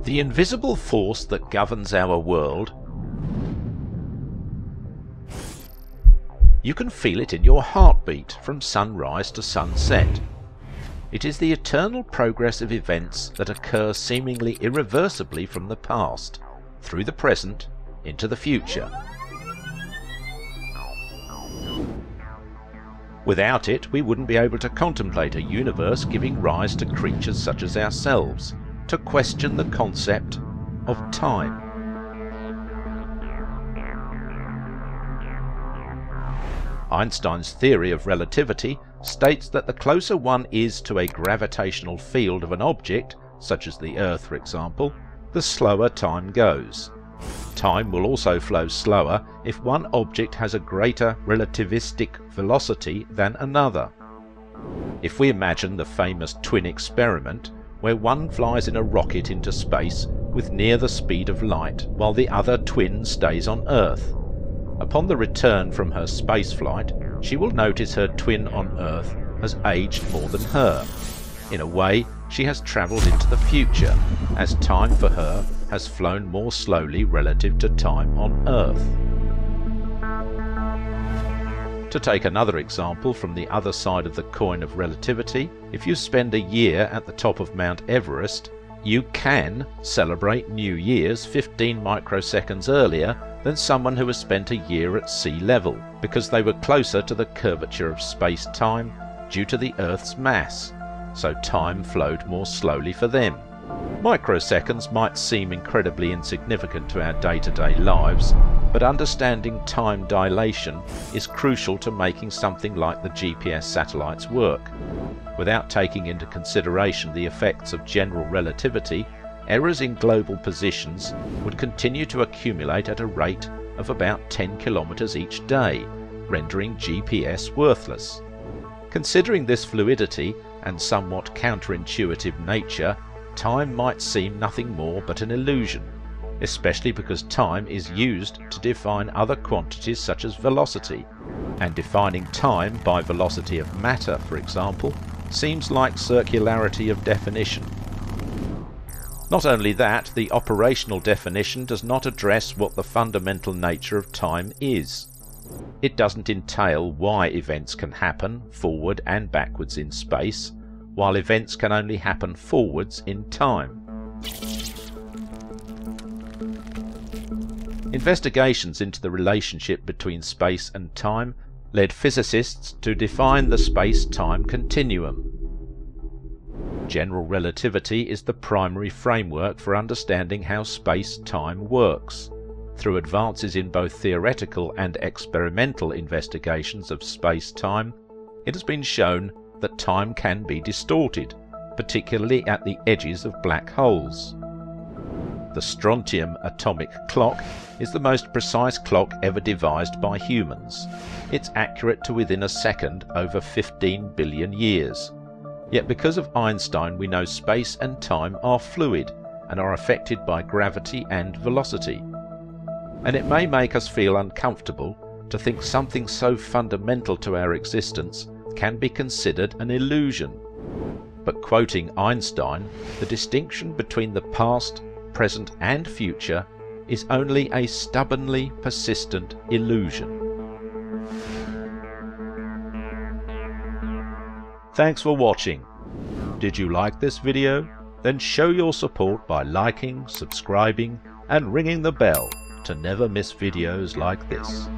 The invisible force that governs our world, you can feel it in your heartbeat from sunrise to sunset. It is the eternal progress of events that occur seemingly irreversibly from the past, through the present, into the future. Without it, we wouldn't be able to contemplate a universe giving rise to creatures such as ourselves, to question the concept of time. Einstein's theory of relativity states that the closer one is to a gravitational field of an object, such as the Earth for example, the slower time goes. Time will also flow slower if one object has a greater relativistic velocity than another. If we imagine the famous twin experiment, where one flies in a rocket into space with near the speed of light while the other twin stays on Earth. Upon the return from her space flight, she will notice her twin on Earth has aged more than her. In a way, she has travelled into the future, as time for her has flown more slowly relative to time on Earth. To take another example from the other side of the coin of relativity, if you spend a year at the top of Mount Everest, you can celebrate New Year's 15 microseconds earlier than someone who has spent a year at sea level, because they were closer to the curvature of space-time due to the Earth's mass, so time flowed more slowly for them. Microseconds might seem incredibly insignificant to our day-to-day lives, but understanding time dilation is crucial to making something like the GPS satellites work. Without taking into consideration the effects of general relativity, errors in global positions would continue to accumulate at a rate of about 10 kilometers each day, rendering GPS worthless. Considering this fluidity and somewhat counterintuitive nature, time might seem nothing more but an illusion, especially because time is used to define other quantities such as velocity, and defining time by velocity of matter, for example, seems like circularity of definition. Not only that, the operational definition does not address what the fundamental nature of time is. It doesn't entail why events can happen forward and backwards in space, while events can only happen forwards in time. Investigations into the relationship between space and time led physicists to define the space-time continuum. General relativity is the primary framework for understanding how space-time works. Through advances in both theoretical and experimental investigations of space-time, it has been shown that time can be distorted, particularly at the edges of black holes. The strontium atomic clock is the most precise clock ever devised by humans. It's accurate to within a second over 15 billion years. Yet because of Einstein we know space and time are fluid and are affected by gravity and velocity. And it may make us feel uncomfortable to think something so fundamental to our existence can be considered an illusion. But quoting Einstein, the distinction between the past, present and future is only a stubbornly persistent illusion. Thanks for watching. Did you like this video? Then show your support by liking, subscribing and ringing the bell to never miss videos like this.